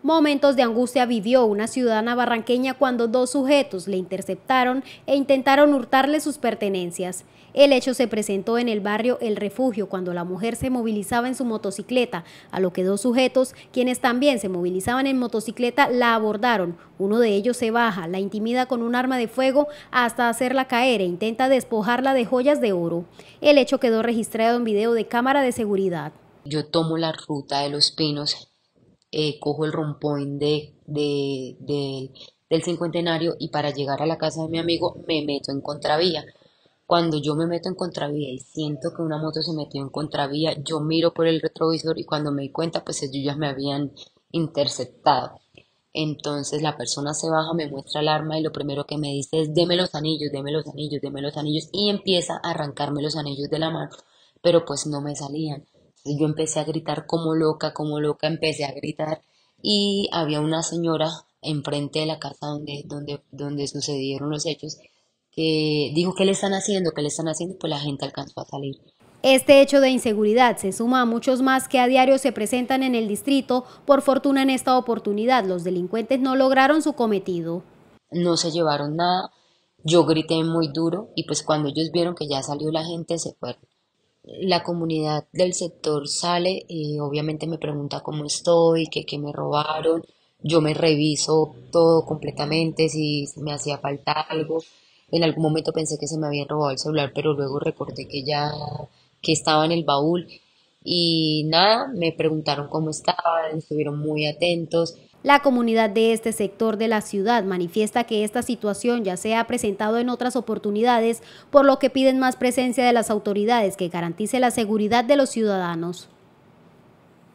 Momentos de angustia vivió una ciudadana barranqueña cuando dos sujetos le interceptaron e intentaron hurtarle sus pertenencias. El hecho se presentó en el barrio El Refugio cuando la mujer se movilizaba en su motocicleta, a lo que dos sujetos, quienes también se movilizaban en motocicleta, la abordaron. Uno de ellos se baja, la intimida con un arma de fuego hasta hacerla caer e intenta despojarla de joyas de oro. El hecho quedó registrado en video de cámara de seguridad. Yo tomo la ruta de Los Pinos, cojo el rompoint del Cincuentenario y para llegar a la casa de mi amigo me meto en contravía. Cuando yo me meto en contravía y siento que una moto se metió en contravía, yo miro por el retrovisor y cuando me di cuenta, pues ellos ya me habían interceptado. Entonces la persona se baja, me muestra el arma y lo primero que me dice es deme los anillos, deme los anillos, deme los anillos y empieza a arrancarme los anillos de la mano, pero pues no me salían. Entonces yo empecé a gritar como loca, empecé a gritar y había una señora enfrente de la casa donde sucedieron los hechos que dijo, ¿qué le están haciendo? ¿Qué le están haciendo? Pues la gente alcanzó a salir. Este hecho de inseguridad se suma a muchos más que a diario se presentan en el distrito. Por fortuna en esta oportunidad los delincuentes no lograron su cometido. No se llevaron nada, yo grité muy duro y pues cuando ellos vieron que ya salió la gente se fueron. La comunidad del sector sale, obviamente me pregunta cómo estoy, que me robaron, yo me reviso todo completamente, si me hacía falta algo. En algún momento pensé que se me habían robado el celular, pero luego recordé que estaba en el baúl y nada, me preguntaron cómo estaba, estuvieron muy atentos. La comunidad de este sector de la ciudad manifiesta que esta situación ya se ha presentado en otras oportunidades, por lo que piden más presencia de las autoridades que garantice la seguridad de los ciudadanos.